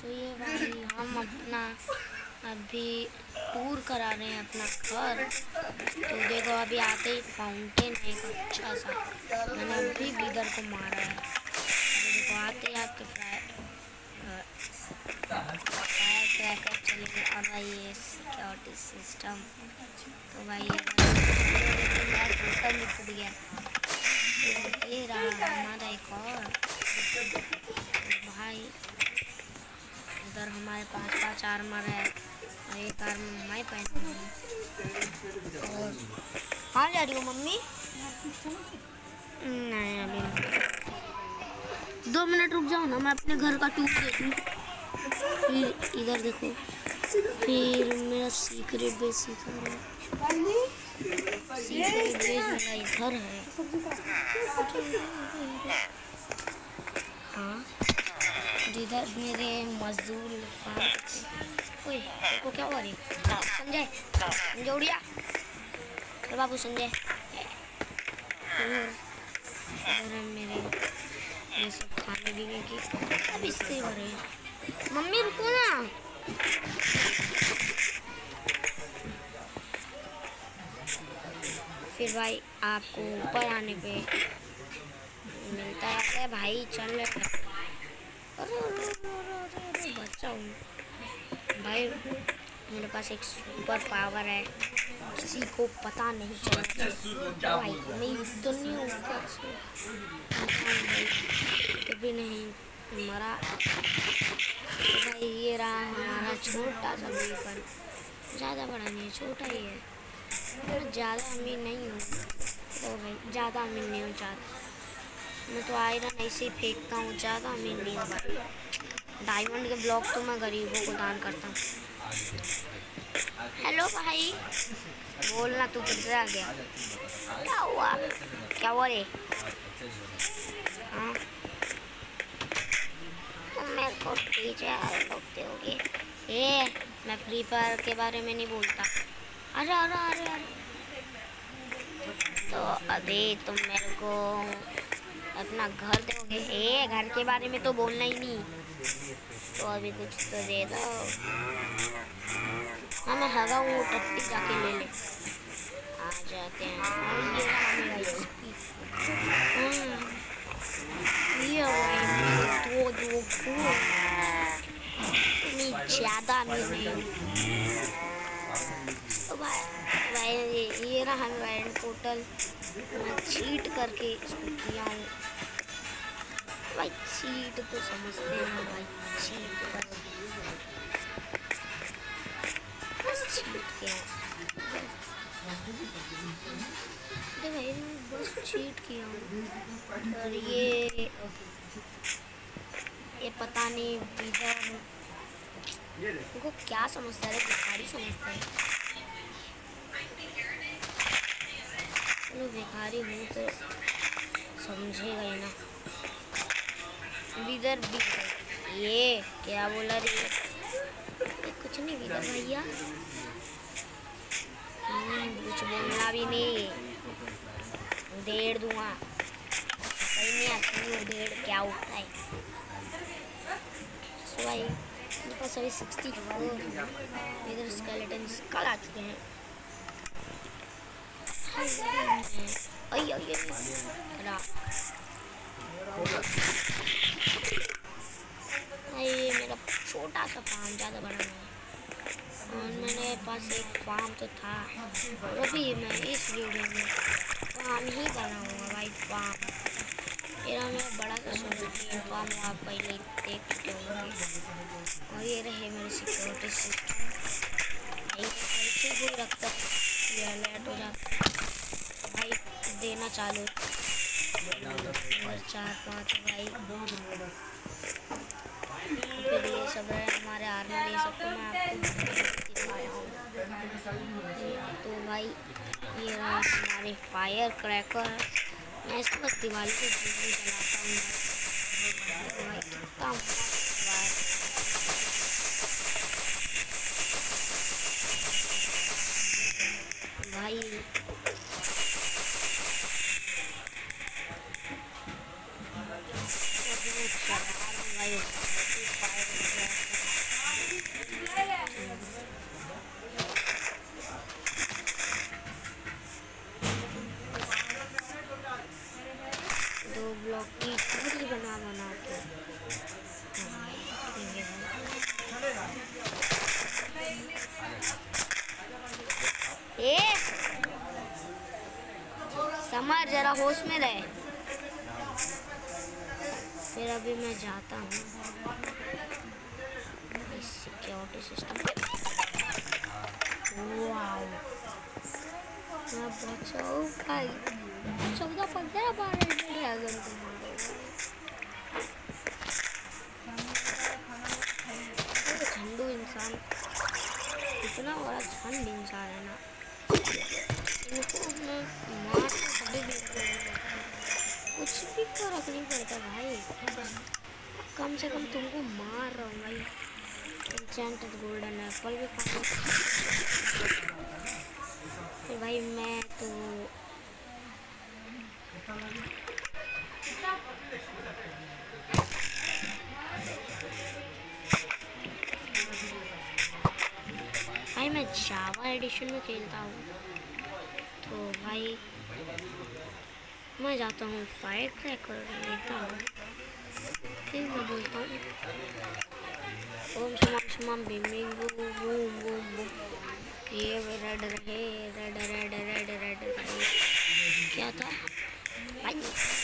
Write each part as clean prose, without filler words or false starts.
तो ये भाई हम अपना अभी टूर करा रहे हैं अपना घर। तो देखो अभी आते ही फाउंटेन है एक अच्छा सा, मैंने अभी विदर को मारा है। तो देखो आते ही आपके फायर क्रैकर चलेंगे। और भाई ये सिक्योरिटी सिस्टम, तो भाई ये टोटल भी टूट गया। तो ये रहा हमारा एक और भाई। इधर हमारे पास 5 आर्मर है और एक आर्मर मैं पहना हूँ। और कहाँ जा रही हो मम्मी? नहीं अभी 2 मिनट रुक जाओ ना, मैं अपने घर का टूर देखूँ। फिर इधर देखो, फिर मेरा सीक्रेट बेस इधर है। सीक्रेट बेस मेरा इधर है। हाँ जिधर मेरे मजदूर काम करते। ओए को क्या हुआ रे? संजय उड़िया, अरे बाबू संजय। इधर मेरे ये सब खाने पीने की सब इससे हो रहे हैं। मम्मी रुको ना। फिर भाई आपको ऊपर आने पे मिलता है भाई। चल अरे बच्चा हूँ भाई, मेरे पास एक सुपर पावर है, किसी को पता नहीं चलता भाई। मैं तो नहीं हूँ कभी नहीं मरा। तो भाई ये रहा हमारा छोटा सा वेपन, ज़्यादा बड़ा नहीं, छोटा ही है। मैं ज़्यादा अमीर नहीं हूँ, तो भाई ज़्यादा अमीर नहीं हूँ। मैं तो आयरन ऐसे ही फेंकता हूँ, ज़्यादा अमीर नहीं हूँ भाई। डायमंड के ब्लॉक तो मैं गरीबों को दान करता हूँ। हेलो भाई, बोलना तू फिर से आ गया। क्या हुआ? क्या हुआ रे? हाँ तुम मेरे को पीछे रोकते होगे। मैं फ्री फायर के बारे में नहीं बोलता। अरे अरे अरे अरे, तो अभी तुम मेरे को अपना घर दोगे? घर के बारे में तो बोलना ही नहीं। तो अभी कुछ तो दे दो। हाँ मैं हगा हूँ, टट्टी जाके ले ले। आ जाते हैं। ये ज़्यादा नहीं। तो भाई ये रहा मेरा पोर्टल, मैं चीट करके इसको किया हूँ भाई। चीट तो समझते हैं भाई, चीट कर बस चीट किया। अरे भाई मैं बस चीट किया हूँ। और ये पता नहीं इधर उनको क्या समझता है, भिखारी समझता है। चलो भिखारी हूँ तो समझेगा ही ना। विदर भी ये क्या बोला रे? कुछ नहीं विदर भैया, कुछ बोलना भी नहीं, उधेड़ दूंगा। सही नहीं आती उधेड़ क्या होता है। सो भाई मेरे पास अभी 64 इधर स्केलेटन कल आ चुके हैं। ये मेरा छोटा सा फार्म, ज़्यादा बड़ा नहीं है। और मेरे पास एक फार्म तो था, और अभी मैं इस वीडियो में फार्म ही बनाऊंगा भाई। फार्म मेरा बड़ा सा सुंदर फार्म आप पहले देख चुके होंगे। और ये रहे मेरे सिक्योरिटी सिस्टम, ऐसे ही रखता ये अलर्ट हो जाता भाई। देना चालू 4-5 भाई। फिर ये सब है हमारे आर्मर, ये सब तो मैं आपको दिखाया हूँ। तो भाई ये हमारे फायर क्रैकर, मैं इसको बस दिवाली के दिन में जलाता हूँ भाई। कितना भाई भाई होश में रहे। फिर अभी मैं जाता हूँ इस सिक्योरिटी सिस्टम पे। वाओ मैं बचाओ भाई 14-15 बार ड्रैगन को मारो। झंडू इंसान इतना बड़ा झंड इंसान है ना, इनको मैं मार कभी भी कुछ भी फर्क नहीं पड़ता भाई। कम से कम तुमको मार रहा हूँ भाई। एन्चेंटेड गोल्डन एप्पल भी खा। फिर भाई मैं तो भाई मैं जावा एडिशन में खेलता हूँ, तो भाई मैं जाता हूँ फायर क्रैकर लेता हूँ। फिर मैं बोलता हूँ ओम शमम बिम बिम बूम बूम बूम बूम। ये रेड रहे, रेड रेड रेड रेड रहे। क्या था भाई?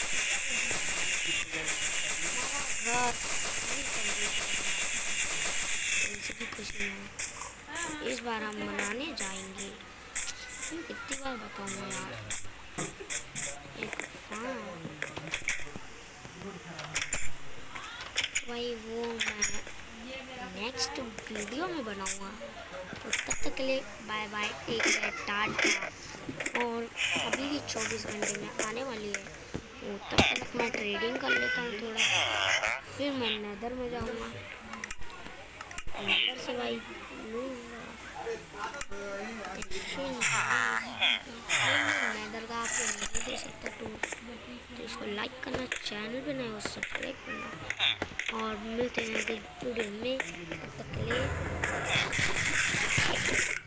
इसकी खुशी में इस बार हम मनाने जाएंगे। कितनी बार बताऊंगा यार। भाई वो मैं नेक्स्ट वीडियो में बनाऊंगा, तो तब तक के लिए bye bye, take care, tata. और अभी भी 24 घंटे में आने वाली है, तो तब तक मैं ट्रेडिंग कर लेता हूँ थोड़ा, फिर मैं नेदर में जाऊँगा। नेदर से भाई नेदर का आपको नहीं दे सकता तो इसको लाइक करना, चैनल पे नए हो सब्सक्राइब करना, और मिलते हैं अगले वीडियो में। तब तक के लिए